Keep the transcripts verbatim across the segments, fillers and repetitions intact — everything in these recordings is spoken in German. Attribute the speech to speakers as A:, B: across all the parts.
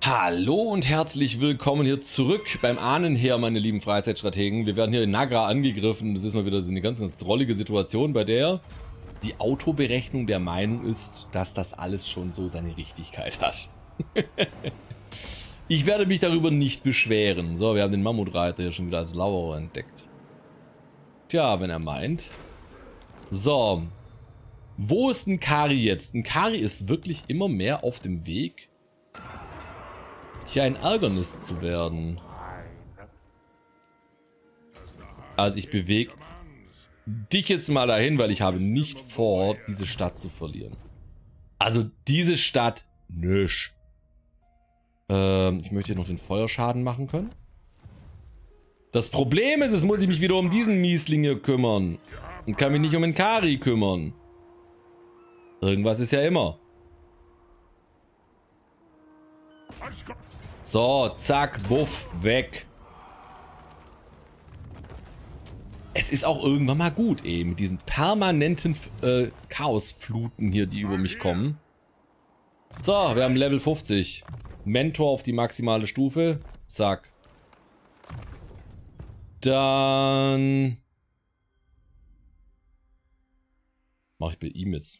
A: Hallo und herzlich willkommen hier zurück beim Ahnenheer, meine lieben Freizeitstrategen. Wir werden hier in Nagra angegriffen. Das ist mal wieder so eine ganz, ganz drollige Situation, bei der die Autoberechnung der Meinung ist, dass das alles schon so seine Richtigkeit hat. Ich werde mich darüber nicht beschweren. So, wir haben den Mammutreiter hier schon wieder als Lauerer entdeckt. Tja, wenn er meint. So. Wo ist ein Kari jetzt? Ein Kari ist wirklich immer mehr auf dem Weg, hier ein Ärgernis zu werden. Also ich bewege dich jetzt mal dahin, weil ich habe nicht vor, diese Stadt zu verlieren. Also diese Stadt, nösch. Ähm, ich möchte hier noch den Feuerschaden machen können. Das Problem ist, jetzt muss ich mich wieder um diesen Miesling hier kümmern. Und kann mich nicht um den Kari kümmern. Irgendwas ist ja immer. So, zack, buff, weg. Es ist auch irgendwann mal gut, ey, mit diesen permanenten äh, Chaosfluten hier, die über mich kommen. So, wir haben Level fünfzig. Mentor auf die maximale Stufe. Zack. Dann mache ich bei ihm jetzt.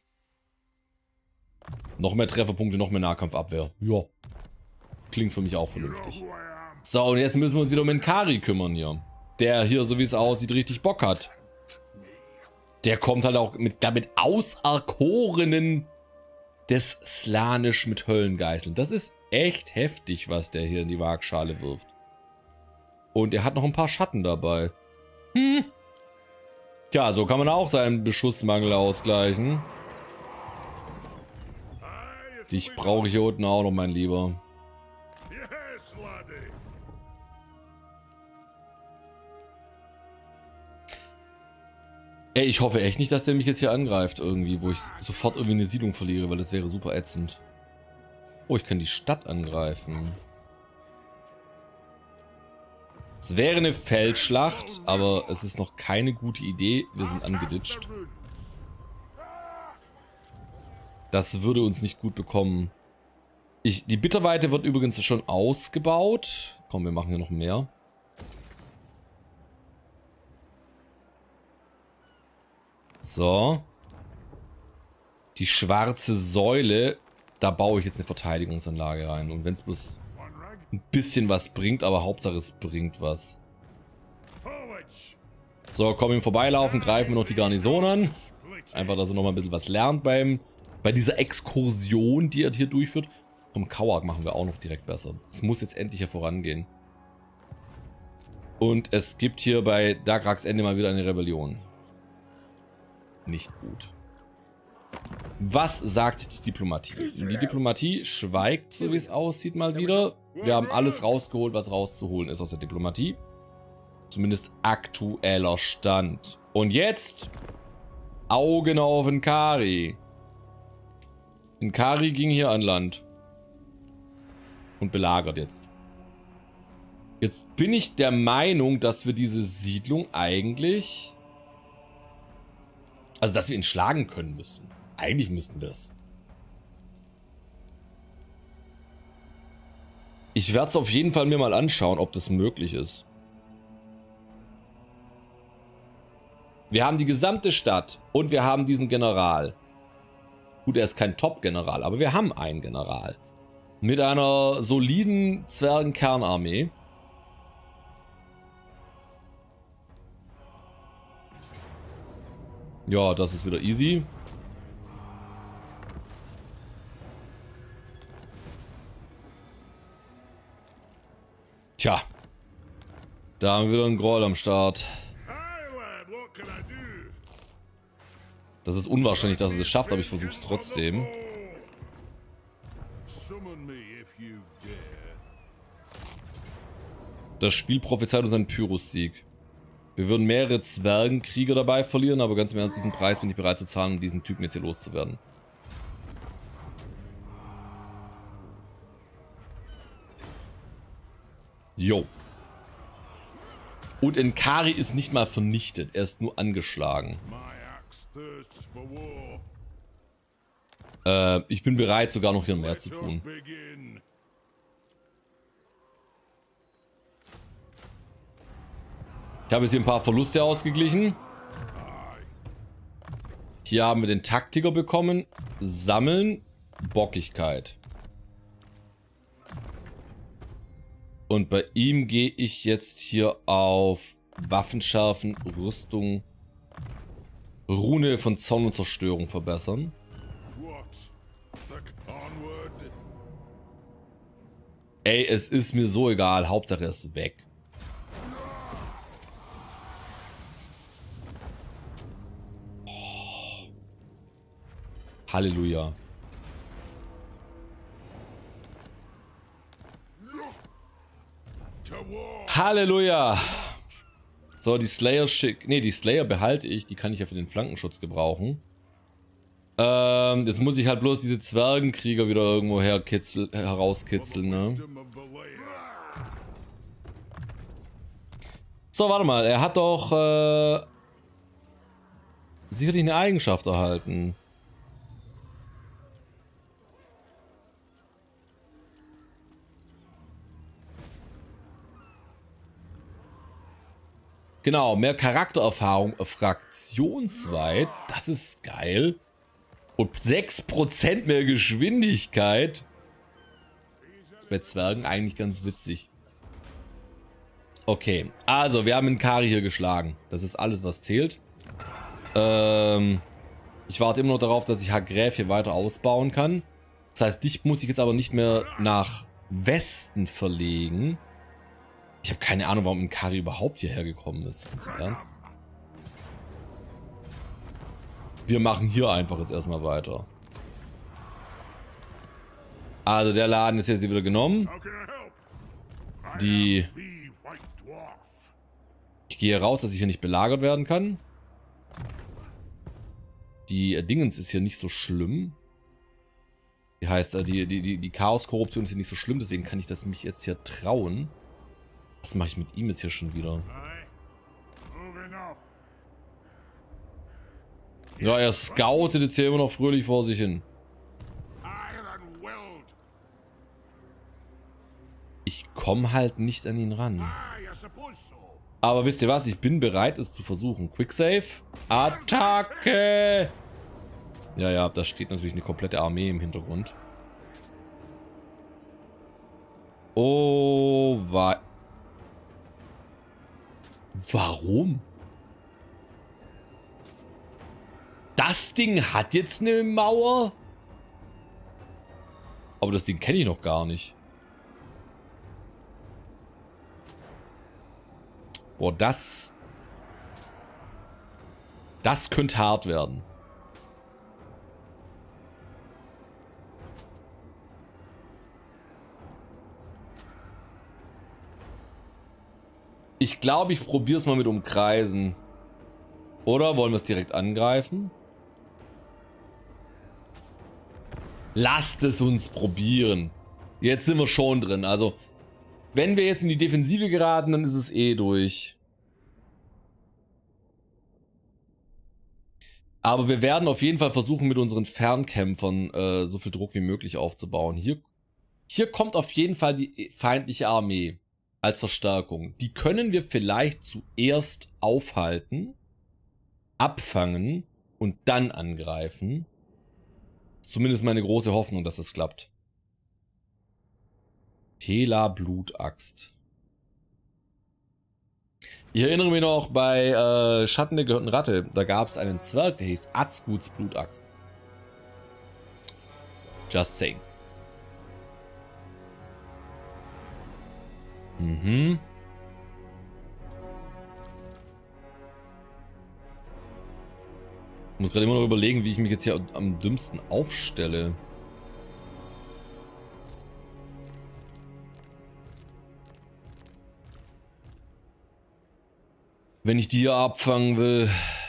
A: Noch mehr Trefferpunkte, noch mehr Nahkampfabwehr. Ja. Klingt für mich auch vernünftig. So, und jetzt müssen wir uns wieder um den Kari kümmern hier. Der hier, so wie es aussieht, richtig Bock hat. Der kommt halt auch mit damit Auserkorenen des Slanisch mit Höllengeißeln. Das ist echt heftig, was der hier in die Waagschale wirft. Und er hat noch ein paar Schatten dabei. Hm. Tja, so kann man auch seinen Beschussmangel ausgleichen. Dich brauche ich hier unten auch noch, mein Lieber. Ey, ich hoffe echt nicht, dass der mich jetzt hier angreift irgendwie, wo ich sofort irgendwie eine Siedlung verliere, weil das wäre super ätzend. Oh, ich kann die Stadt angreifen. Es wäre eine Feldschlacht, aber es ist noch keine gute Idee. Wir sind angeditscht. Das würde uns nicht gut bekommen. Ich, die Bitterweite wird übrigens schon ausgebaut. Komm, wir machen hier noch mehr. So. Die schwarze Säule, da baue ich jetzt eine Verteidigungsanlage rein. Und wenn es bloß ein bisschen was bringt, aber Hauptsache es bringt was. So, komm ihm vorbeilaufen, greifen wir noch die Garnison an. Einfach, dass er noch mal ein bisschen was lernt beim, bei dieser Exkursion, die er hier durchführt. Vom Kauak machen wir auch noch direkt besser. Es muss jetzt endlich hier vorangehen. Und es gibt hier bei Dagraks Ende mal wieder eine Rebellion. Nicht gut. Was sagt die Diplomatie? Die Diplomatie schweigt, so wie es aussieht, mal wieder. Wir haben alles rausgeholt, was rauszuholen ist aus der Diplomatie. Zumindest aktueller Stand. Und jetzt Augen auf den Kari. In Kari ging hier an Land. Und belagert jetzt. Jetzt bin ich der Meinung, dass wir diese Siedlung eigentlich... Also, dass wir ihn schlagen können müssen. Eigentlich müssten wir es. Ich werde es auf jeden Fall mir mal anschauen, ob das möglich ist. Wir haben die gesamte Stadt und wir haben diesen General. Gut, er ist kein Top-General, aber wir haben einen General. Mit einer soliden Zwergenkernarmee. Ja, das ist wieder easy. Tja. Da haben wir wieder einen Groll am Start. Das ist unwahrscheinlich, dass es es schafft, aber ich versuche es trotzdem. Das Spiel prophezeit uns einen Pyrrhus-Sieg. Wir würden mehrere Zwergenkrieger dabei verlieren, aber ganz im Ernst, diesen Preis bin ich bereit zu zahlen, um diesen Typen jetzt hier loszuwerden. Jo. Und Enkari ist nicht mal vernichtet, er ist nur angeschlagen. Äh, ich bin bereit, sogar noch hier mehr zu tun. Ich habe jetzt hier ein paar Verluste ausgeglichen. Hier haben wir den Taktiker bekommen. Sammeln. Bockigkeit. Und bei ihm gehe ich jetzt hier auf Waffenschärfen, Rüstung, Rune von Zorn und Zerstörung verbessern. Ey, es ist mir so egal. Hauptsache er ist weg. Oh. Halleluja. Halleluja. So, die Slayer schick. Ne, die Slayer behalte ich. Die kann ich ja für den Flankenschutz gebrauchen. Ähm, jetzt muss ich halt bloß diese Zwergenkrieger wieder irgendwo herkitzel, herauskitzeln, ne? So, warte mal. Er hat doch äh, sicherlich eine Eigenschaft erhalten. Genau, mehr Charaktererfahrung fraktionsweit. Das ist geil. Und sechs Prozent mehr Geschwindigkeit. Das ist bei Zwergen eigentlich ganz witzig. Okay, also wir haben den Kari hier geschlagen. Das ist alles, was zählt. Ähm, ich warte immer noch darauf, dass ich Hagräf hier weiter ausbauen kann. Das heißt, dich muss ich jetzt aber nicht mehr nach Westen verlegen. Ich habe keine Ahnung, warum ein Kari überhaupt hierher gekommen ist. Ganz im Ernst. Wir machen hier einfach jetzt erstmal weiter. Also der Laden ist jetzt hier wieder genommen. Die... Ich gehe raus, dass ich hier nicht belagert werden kann. Die Dingens ist hier nicht so schlimm. Die heißt, die, die, die, die Chaos-Korruption ist hier nicht so schlimm, deswegen kann ich das mich jetzt hier trauen. Was mache ich mit ihm jetzt hier schon wieder? Ja, er scoutet jetzt hier immer noch fröhlich vor sich hin. Ich komme halt nicht an ihn ran. Aber wisst ihr was? Ich bin bereit, es zu versuchen. Quicksave. Attacke! Ja, ja, da steht natürlich eine komplette Armee im Hintergrund. Oh, wa... Warum? Das Ding hat jetzt eine Mauer? Aber das Ding kenne ich noch gar nicht. Boah, das... Das könnte hart werden. Ich glaube, ich probiere es mal mit Umkreisen. Oder wollen wir es direkt angreifen? Lasst es uns probieren. Jetzt sind wir schon drin. Also, wenn wir jetzt in die Defensive geraten, dann ist es eh durch. Aber wir werden auf jeden Fall versuchen, mit unseren Fernkämpfern äh, so viel Druck wie möglich aufzubauen. Hier, hier kommt auf jeden Fall die feindliche Armee als Verstärkung. Die können wir vielleicht zuerst aufhalten, abfangen und dann angreifen. Das ist zumindest meine große Hoffnung, dass das klappt. Hela Blutaxt. Ich erinnere mich noch, bei äh, Schatten der gehörten Ratte, da gab es einen Zwerg, der hieß Azguts Blutaxt. Just saying. Mhm. Ich muss gerade immer noch überlegen, wie ich mich jetzt hier am dümmsten aufstelle. Wenn ich die hier abfangen will.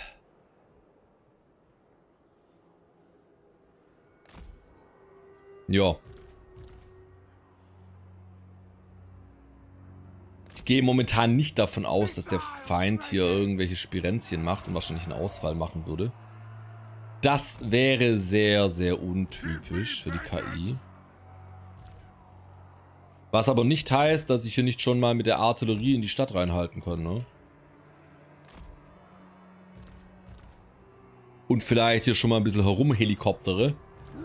A: Ja. Ich gehe momentan nicht davon aus, dass der Feind hier irgendwelche Spirenzchen macht und wahrscheinlich einen Ausfall machen würde. Das wäre sehr, sehr untypisch für die K I. Was aber nicht heißt, dass ich hier nicht schon mal mit der Artillerie in die Stadt reinhalten kann, ne? Und vielleicht hier schon mal ein bisschen herumhelikoptere.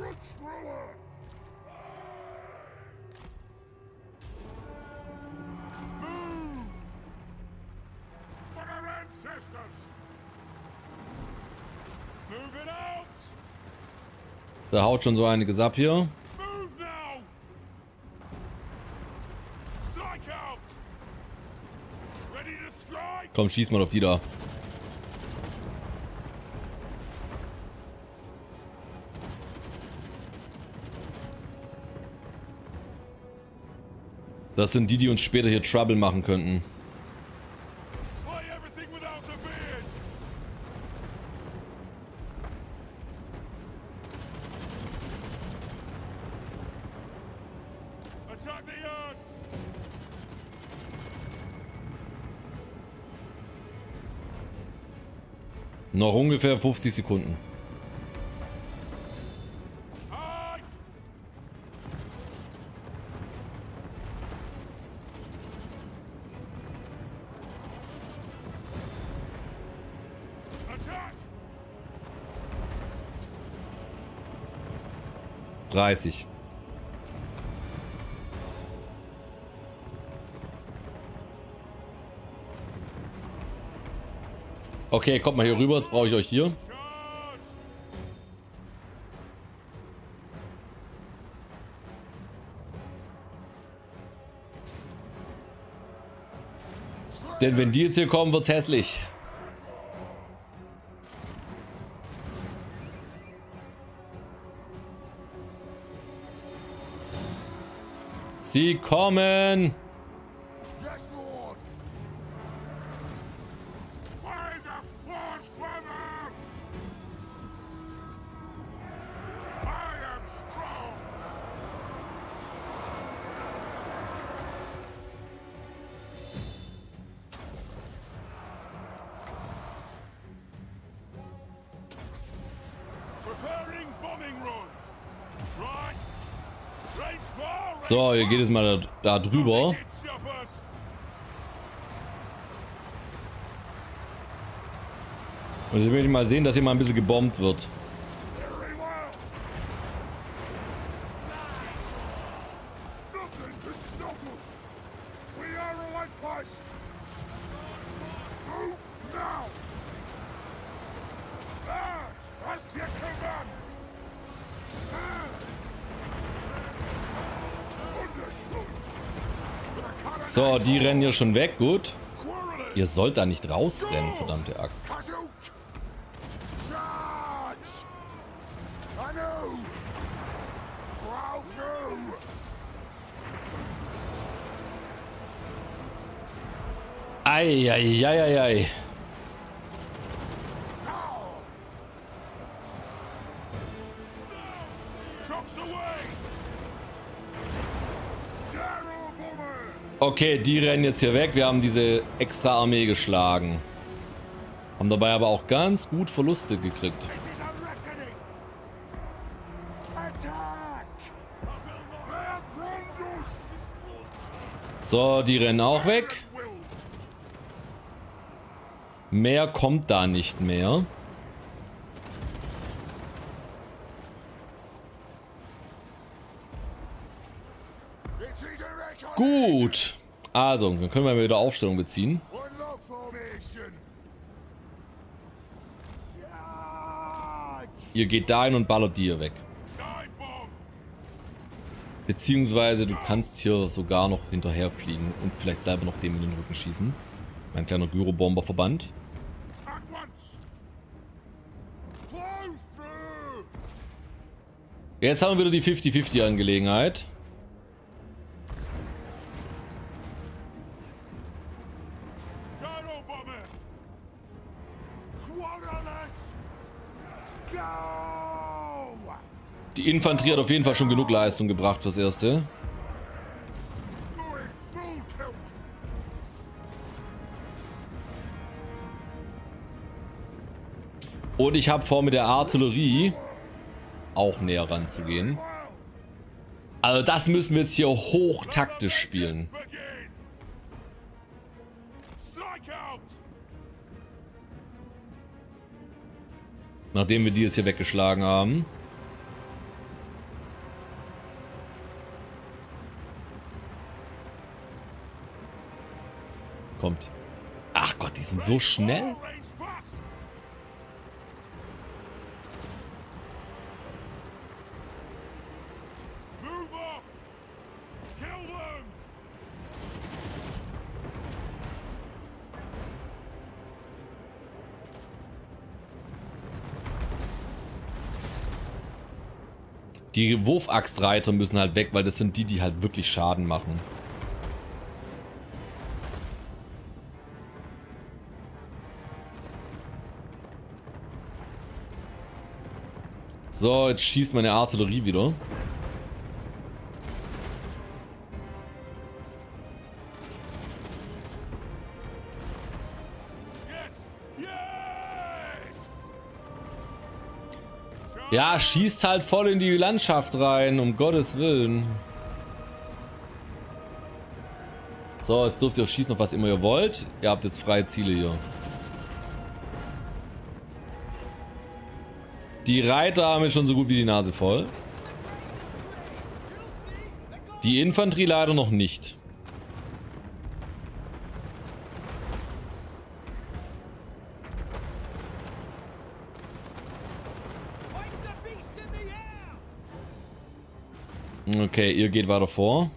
A: Da haut schon so einiges ab hier. Komm, schieß mal auf die da. Das sind die, die uns später hier Trouble machen könnten. Noch ungefähr fünfzig Sekunden. dreißig. Okay, kommt mal hier rüber, jetzt brauche ich euch hier. Denn wenn die jetzt hier kommen, wird's hässlich. Sie kommen! So, hier geht es mal da, da drüber. Und jetzt will ich mal sehen, dass hier mal ein bisschen gebombt wird. So, die rennen hier schon weg, gut. Ihr sollt da nicht rausrennen, verdammte Axt. Eieieiei. Okay, die rennen jetzt hier weg. Wir haben diese extra Armee geschlagen. Haben dabei aber auch ganz gut Verluste gekriegt. So, die rennen auch weg. Mehr kommt da nicht mehr. Gut. Also, dann können wir wieder Aufstellung beziehen. Ihr geht dahin und ballert die hier weg. Beziehungsweise du kannst hier sogar noch hinterher fliegen und vielleicht selber noch dem in den Rücken schießen. Mein kleiner Gyrobomber-Verband. Jetzt haben wir wieder die fünfzig fünfzig Angelegenheit. Die Infanterie hat auf jeden Fall schon genug Leistung gebracht fürs Erste. Und ich habe vor, mit der Artillerie auch näher ranzugehen. Also das müssen wir jetzt hier hochtaktisch spielen. Nachdem wir die jetzt hier weggeschlagen haben. Kommt. Ach Gott, die sind so schnell. Die Wurfaxtreiter müssen halt weg, weil das sind die, die halt wirklich Schaden machen. So, jetzt schießt meine Artillerie wieder. Ja, schießt halt voll in die Landschaft rein, um Gottes Willen. So, jetzt dürft ihr auch schießen, auf was immer ihr wollt. Ihr habt jetzt freie Ziele hier. Die Reiter haben jetzt schon so gut wie die Nase voll. Die Infanterie leider noch nicht. Okay, ihr geht weiter vor.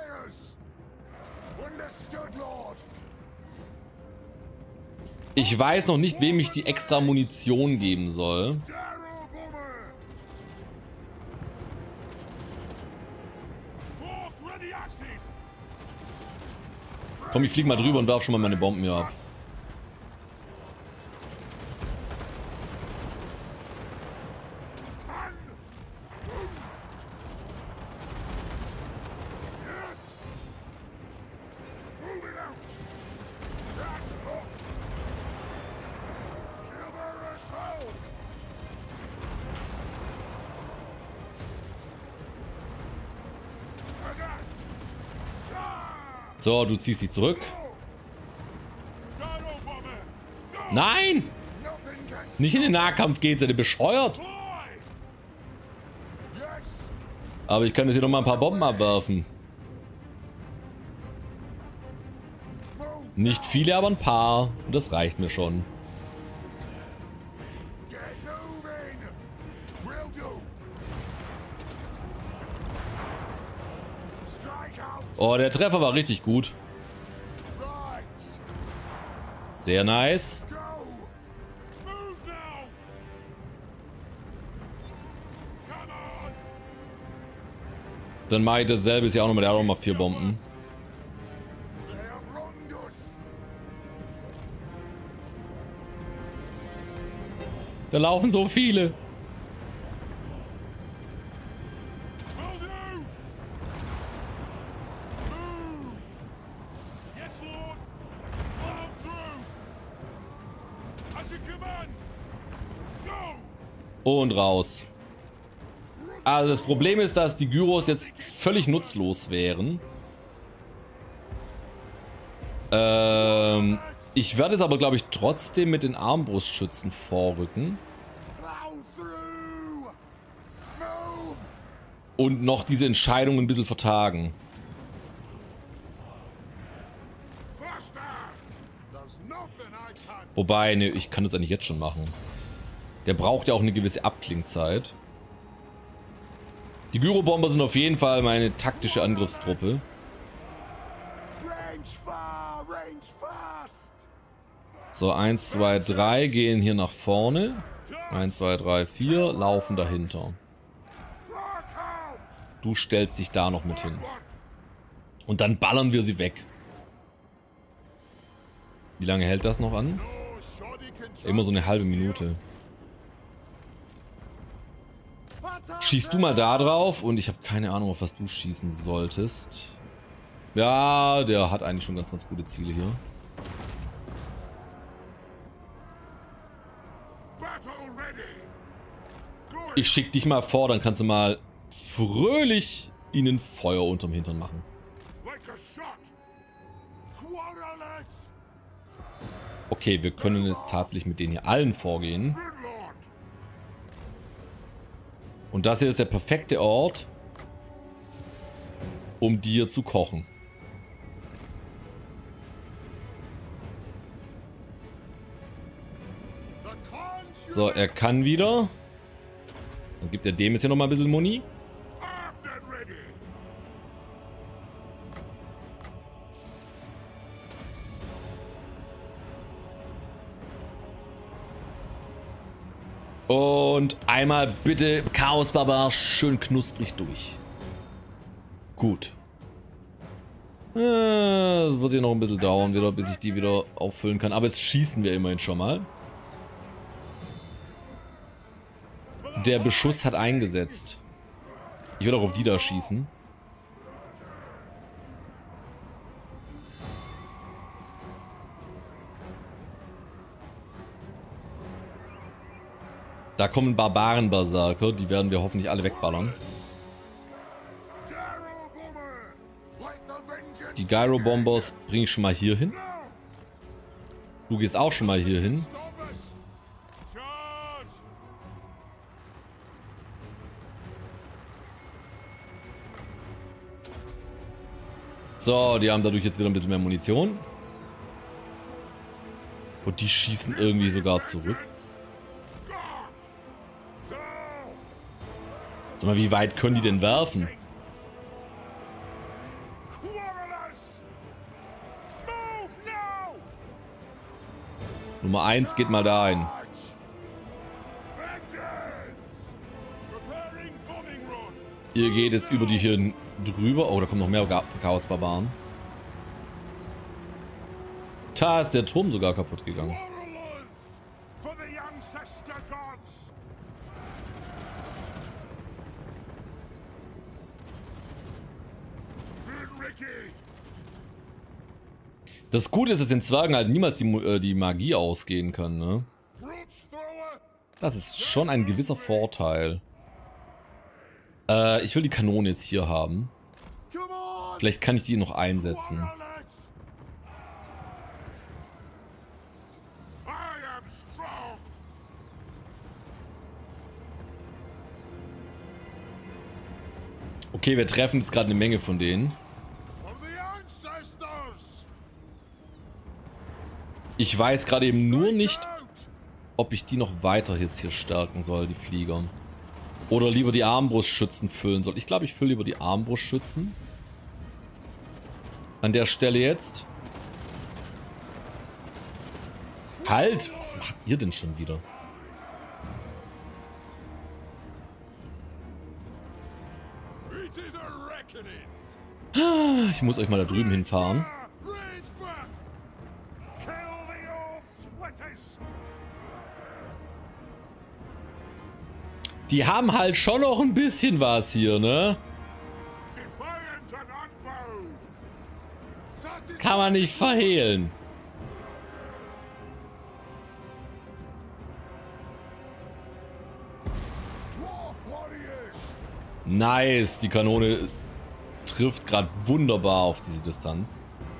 A: Ich weiß noch nicht, wem ich die extra Munition geben soll. Komm, ich flieg mal drüber und werf schon mal meine Bomben hier ab. So, du ziehst dich zurück. Nein! Nicht in den Nahkampf geht, seid ihr bescheuert? Aber ich kann jetzt hier noch mal ein paar Bomben abwerfen. Nicht viele, aber ein paar. Und das reicht mir schon. Oh, der Treffer war richtig gut. Sehr nice. Dann mache ich dasselbe, ist ja auch nochmal, der hat auch nochmal vier Bomben. Da laufen so viele. Und raus. Also das Problem ist, dass die Gyros jetzt völlig nutzlos wären. Ähm, ich werde jetzt aber, glaube ich, trotzdem mit den Armbrustschützen vorrücken. Und noch diese Entscheidung ein bisschen vertagen. Wobei, ne, ich kann das eigentlich jetzt schon machen. Der braucht ja auch eine gewisse Abklingzeit. Die Gyrobomber sind auf jeden Fall meine taktische Angriffstruppe. So, eins, zwei, drei gehen hier nach vorne. eins, zwei, drei, vier laufen dahinter. Du stellst dich da noch mit hin. Und dann ballern wir sie weg. Wie lange hält das noch an? Immer so eine halbe Minute. Schießt du mal da drauf und ich habe keine Ahnung, auf was du schießen solltest. Ja, der hat eigentlich schon ganz, ganz gute Ziele hier. Ich schick dich mal vor, dann kannst du mal fröhlich ihnen Feuer unterm Hintern machen. Okay, wir können jetzt tatsächlich mit denen hier allen vorgehen. Und das hier ist der perfekte Ort, um dir zu kochen. So, er kann wieder. Dann gibt er dem jetzt hier nochmal ein bisschen Muni. Und einmal bitte Chaos Barbar schön knusprig durch. Gut. Es wird hier noch ein bisschen dauern, wieder, bis ich die wieder auffüllen kann. Aber jetzt schießen wir immerhin schon mal. Der Beschuss hat eingesetzt. Ich will auch auf die da schießen. Da kommen Barbaren-Berserker, die werden wir hoffentlich alle wegballern. Die Gyro-Bombers bringe ich schon mal hier hin. Du gehst auch schon mal hier hin. So, die haben dadurch jetzt wieder ein bisschen mehr Munition. Und die schießen irgendwie sogar zurück. Sag mal, wie weit können die denn werfen? Nummer eins geht mal da ein. Ihr geht jetzt über die hier drüber. Oh, da kommen noch mehr Chaos-Barbaren. Da ist der Turm sogar kaputt gegangen. Das Gute ist, dass den Zwergen halt niemals die, äh, die Magie ausgehen kann, ne? Das ist schon ein gewisser Vorteil. Äh, ich will die Kanone jetzt hier haben. Vielleicht kann ich die noch einsetzen. Okay, wir treffen jetzt gerade eine Menge von denen. Ich weiß gerade eben nur nicht, ob ich die noch weiter jetzt hier stärken soll, die Flieger. Oder lieber die Armbrustschützen füllen soll. Ich glaube, ich fülle lieber die Armbrustschützen. An der Stelle jetzt. Halt! Was macht ihr denn schon wieder? Ich muss euch mal da drüben hinfahren. Die haben halt schon noch ein bisschen was hier, ne? Das kann man nicht verhehlen. Nice, die Kanone trifft gerade wunderbar auf diese Distanz.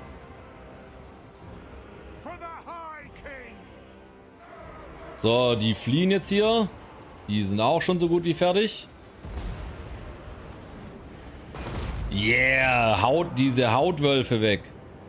A: So, die fliehen jetzt hier. Die sind auch schon so gut wie fertig. Yeah, haut diese Hautwölfe weg.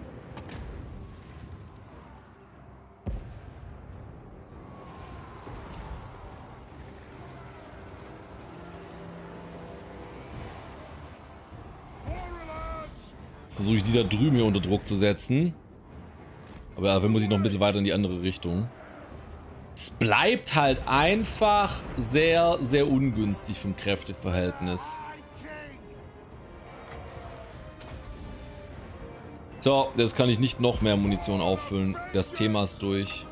A: Jetzt versuche ich die da drüben hier unter Druck zu setzen. Aber dafür muss ich noch ein bisschen weiter in die andere Richtung. Es bleibt halt einfach sehr, sehr ungünstig vom Kräfteverhältnis. So, jetzt kann ich nicht noch mehr Munition auffüllen. Das Thema ist durch.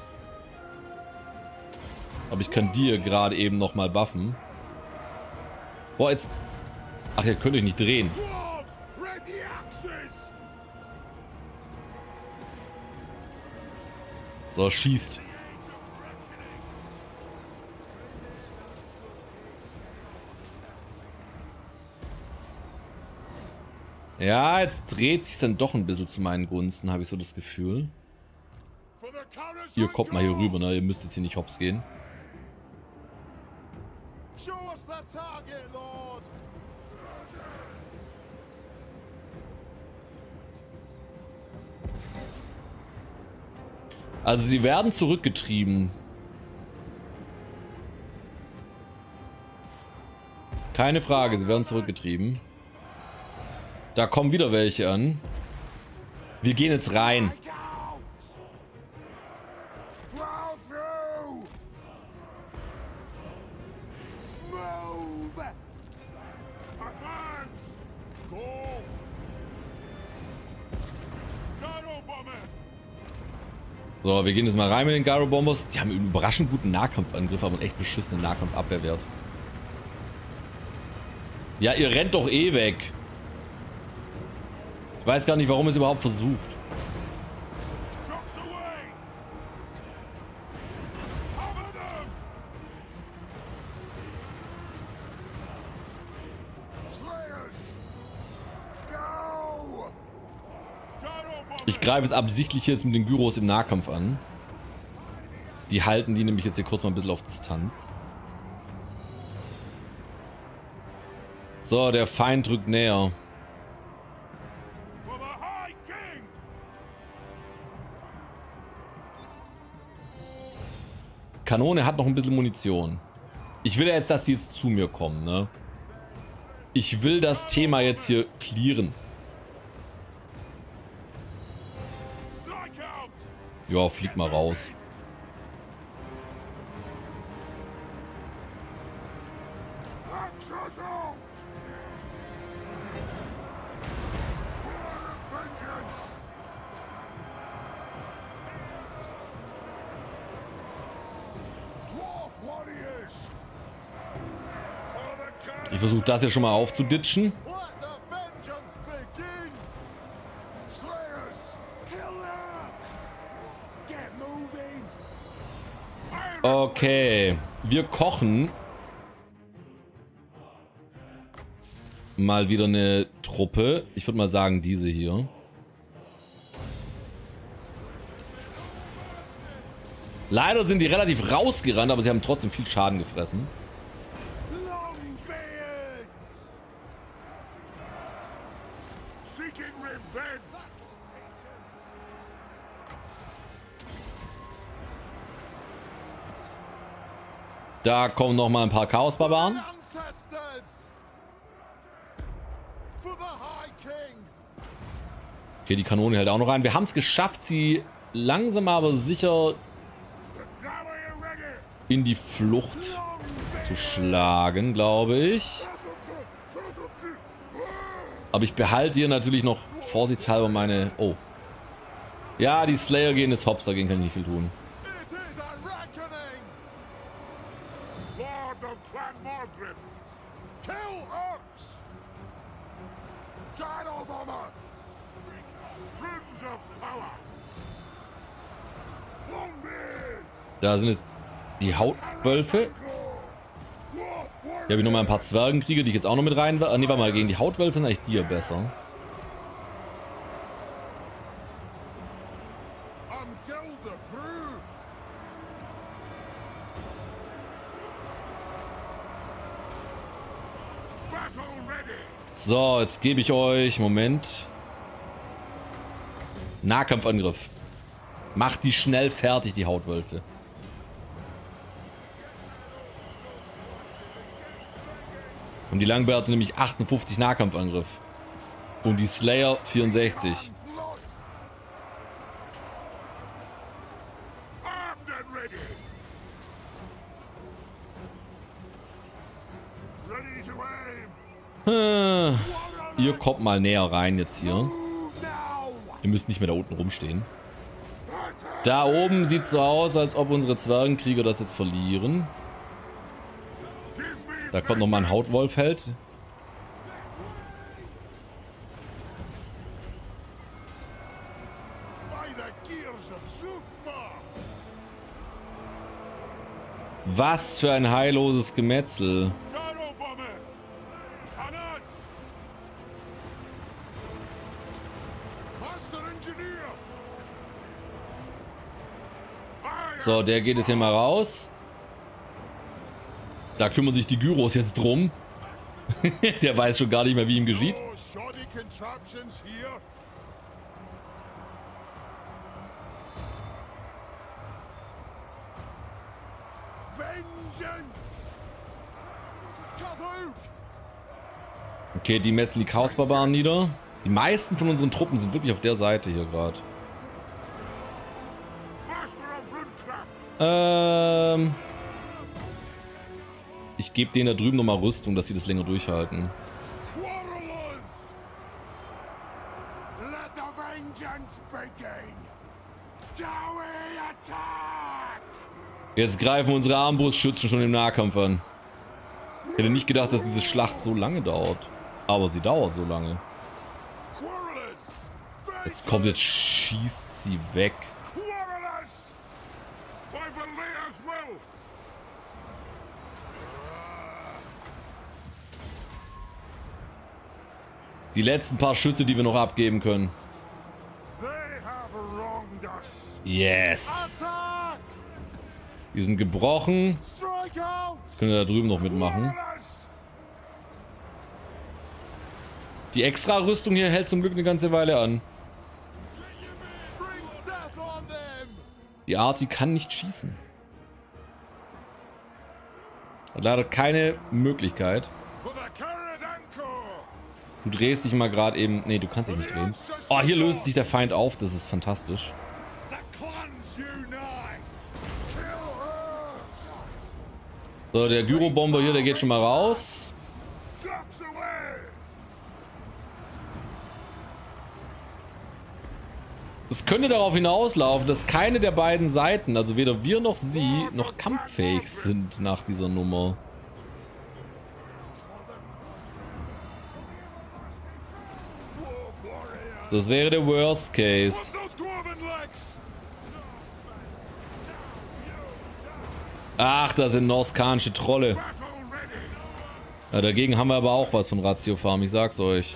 A: Aber ich kann dir gerade eben noch mal buffen. Boah, jetzt... Ach, ihr könnt euch nicht drehen. So, schießt. Ja, jetzt dreht sich dann doch ein bisschen zu meinen Gunsten, habe ich so das Gefühl. Ihr kommt mal hier rüber, ne? Ihr müsst jetzt hier nicht hops gehen. Also sie werden zurückgetrieben. Keine Frage, sie werden zurückgetrieben. Da kommen wieder welche an. Wir gehen jetzt rein. So, wir gehen jetzt mal rein mit den Gyro Bombers. Die haben einen überraschend guten Nahkampfangriff, aber einen echt beschissenen Nahkampfabwehrwert. Ja, ihr rennt doch eh weg. Ich weiß gar nicht, warum ihr es überhaupt versucht. Ich greife es absichtlich jetzt mit den Gyros im Nahkampf an. Die halten die nämlich jetzt hier kurz mal ein bisschen auf Distanz. So, der Feind drückt näher. Kanone hat noch ein bisschen Munition. Ich will ja jetzt, dass die jetzt zu mir kommen, ne? Ich will das Thema jetzt hier clearen. Ja, flieg mal raus. Ich versuche das hier schon mal aufzuditschen. Okay, wir kochen mal wieder eine Truppe. Ich würde mal sagen, diese hier. Leider sind die relativ rausgerannt, aber sie haben trotzdem viel Schaden gefressen. Da kommen noch mal ein paar Chaos-Barbaren. Okay, die Kanone hält auch noch rein. Wir haben es geschafft, sie langsam aber sicher in die Flucht zu schlagen, glaube ich. Aber ich behalte hier natürlich noch vorsichtshalber meine... Oh. Ja, die Slayer gehen jetzt hops, dagegen kann ich nicht viel tun. Da sind jetzt die Hautwölfe. Hier habe ich noch mal ein paar Zwergenkrieger, die ich jetzt auch noch mit rein... Ah, nee, warte mal, gegen die Hautwölfe sind eigentlich die ja besser. So, jetzt gebe ich euch... Moment. Nahkampfangriff. Macht die schnell fertig, die Hautwölfe. Und die Langbärte nämlich achtundfünfzig Nahkampfangriff. Und die Slayer vierundsechzig. Hm. Ihr kommt mal näher rein jetzt hier. Ihr müsst nicht mehr da unten rumstehen. Da oben sieht es so aus, als ob unsere Zwergenkrieger das jetzt verlieren. Da kommt nochmal ein Hautwolf-Held. Was für ein heilloses Gemetzel. So, der geht jetzt hier mal raus. Da kümmern sich die Gyros jetzt drum. Der weiß schon gar nicht mehr, wie ihm geschieht. Okay, die metzeln die Chaosbarbaren nieder. Die meisten von unseren Truppen sind wirklich auf der Seite hier gerade. Ähm... Ich gebe denen da drüben nochmal Rüstung, dass sie das länger durchhalten. Jetzt greifen unsere Armbrustschützen schon im Nahkampf an. Ich hätte nicht gedacht, dass diese Schlacht so lange dauert. Aber sie dauert so lange. Jetzt kommt, jetzt schießt sie weg. Die letzten paar Schüsse, die wir noch abgeben können. Yes. Die sind gebrochen. Das können wir da drüben noch mitmachen. Die Extra-Rüstung hier hält zum Glück eine ganze Weile an. Die Arti kann nicht schießen. Hat leider keine Möglichkeit. Du drehst dich mal gerade eben... Ne, du kannst dich nicht drehen. Oh, hier löst sich der Feind auf. Das ist fantastisch. So, der Gyrobomber hier, der geht schon mal raus. Es könnte darauf hinauslaufen, dass keine der beiden Seiten, also weder wir noch sie, noch kampffähig sind nach dieser Nummer. Das wäre der Worst Case. Ach, da sind norskanische Trolle. Ja, dagegen haben wir aber auch was von Ratio Farm, ich sag's euch.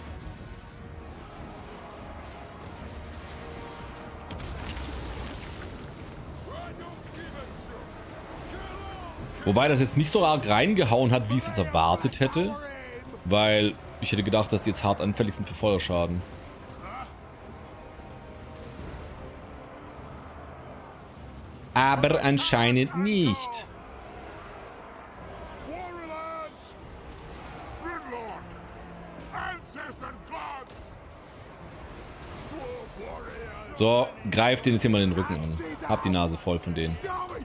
A: Wobei das jetzt nicht so arg reingehauen hat, wie ich es jetzt erwartet hätte. Weil ich hätte gedacht, dass die jetzt hart anfällig sind für Feuerschaden. Aber anscheinend nicht. So, greift den jetzt hier mal den Rücken an. Hab die Nase voll von denen.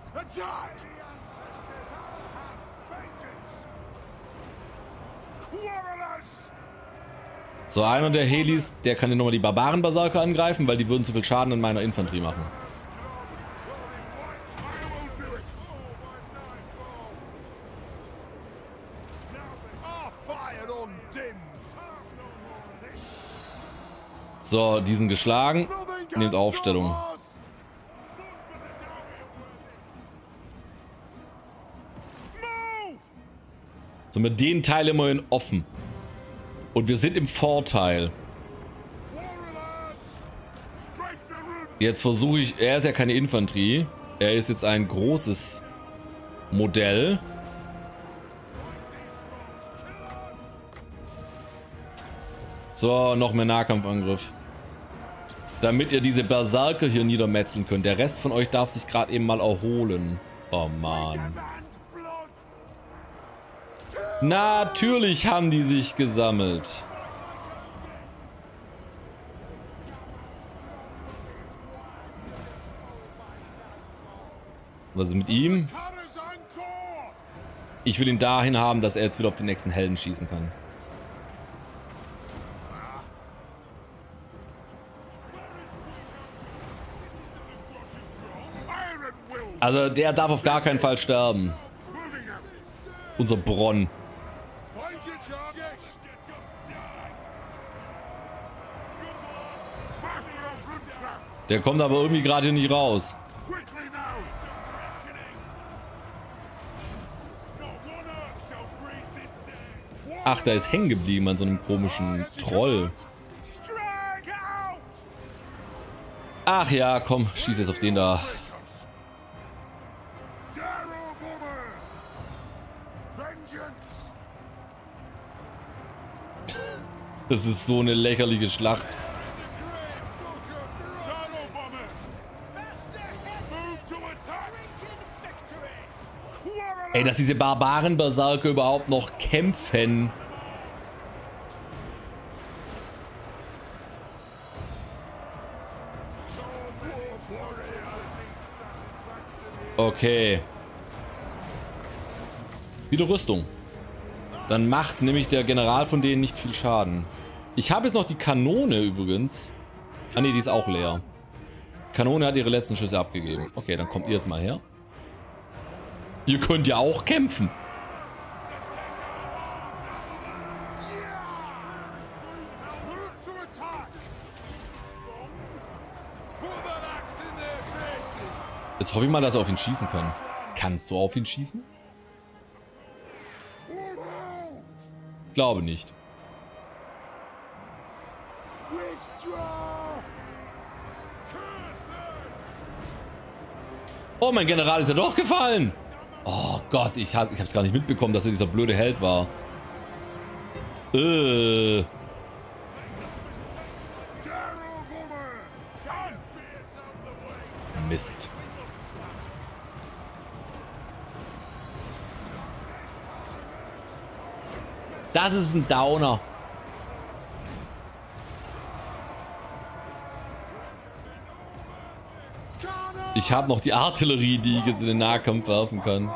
A: So, einer der Helis, der kann jetzt nochmal die Barbaren-Berserker angreifen, weil die würden zu viel Schaden an meiner Infanterie machen. So, die sind geschlagen. Nehmt Aufstellung. So, mit den Teil immerhin offen. Und wir sind im Vorteil. Jetzt versuche ich... Er ist ja keine Infanterie. Er ist jetzt ein großes Modell. So, noch mehr Nahkampfangriff. Damit ihr diese Berserker hier niedermetzeln könnt. Der Rest von euch darf sich gerade eben mal erholen. Oh Mann. Natürlich haben die sich gesammelt. Was ist mit ihm? Ich will ihn dahin haben, dass er jetzt wieder auf den nächsten Helden schießen kann. Also der darf auf gar keinen Fall sterben. Unser Bronn. Der kommt aber irgendwie gerade hier nicht raus. Ach, da ist hängen geblieben an so einem komischen Troll. Ach ja, komm, schieß jetzt auf den Das ist so eine lächerliche Schlacht. Ey, dass diese Barbaren-Berserker überhaupt noch kämpfen. Okay. Wieder Rüstung. Dann macht nämlich der General von denen nicht viel Schaden. Ich habe jetzt noch die Kanone übrigens. Ah ne, die ist auch leer. Kanone hat ihre letzten Schüsse abgegeben. Okay, dann kommt ihr jetzt mal her. Ihr könnt ja auch kämpfen. Jetzt hoffe ich mal, dass er auf ihn schießen kann. Kannst du auf ihn schießen? Glaube nicht. Oh, mein General ist ja doch gefallen. Oh Gott, ich, ha ich hab's gar nicht mitbekommen, dass er dieser blöde Held war. Äh. Mist. Das ist ein Downer. Ich habe noch die Artillerie, die ich jetzt in den Nahkampf werfen kann.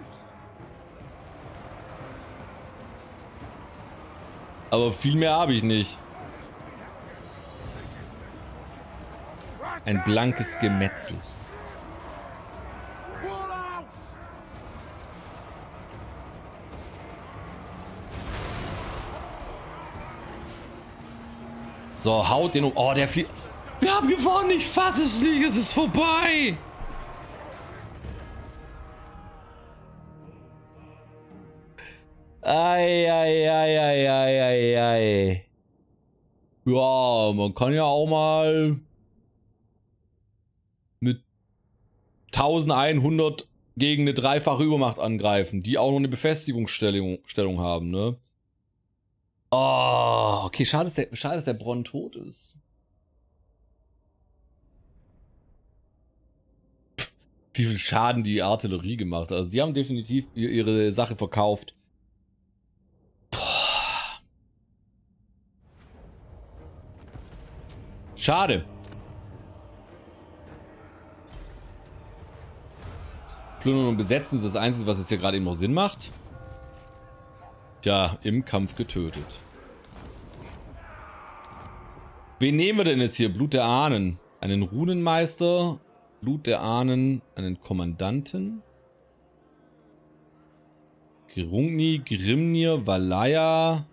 A: Aber viel mehr habe ich nicht. Ein blankes Gemetzel. So, haut den um. Oh, der fliegt. Wir haben gewonnen. Ich fasse es nicht. Es ist vorbei. Ei, ei, ei, ei, ei, ei, ei. Ja, man kann ja auch mal mit eintausendeinhundert gegen eine dreifache Übermacht angreifen, die auch noch eine Befestigungsstellung Stellung haben, ne? Oh, okay, schade, dass der, schade, dass der Bronn tot ist. Pff, wie viel Schaden die Artillerie gemacht hat. Also die haben definitiv ihre Sache verkauft. Boah. Schade. Plündern und Besetzen ist das Einzige, was jetzt hier gerade eben noch Sinn macht. Tja, im Kampf getötet. Wen nehmen wir denn jetzt hier? Blut der Ahnen. Einen Runenmeister. Blut der Ahnen. Einen Kommandanten. Grungni, Grimnir, Valaya.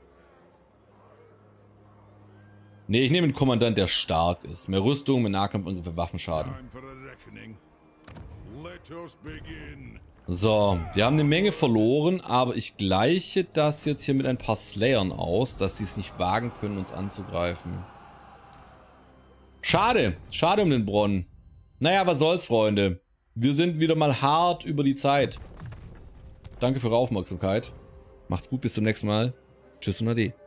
A: Ne, ich nehme einen Kommandant, der stark ist. Mehr Rüstung, mehr Nahkampfangriffe, Waffenschaden. So, wir haben eine Menge verloren, aber ich gleiche das jetzt hier mit ein paar Slayern aus, dass sie es nicht wagen können, uns anzugreifen. Schade, schade um den Bronn. Naja, was soll's, Freunde. Wir sind wieder mal hart über die Zeit. Danke für eure Aufmerksamkeit. Macht's gut, bis zum nächsten Mal. Tschüss und Ade.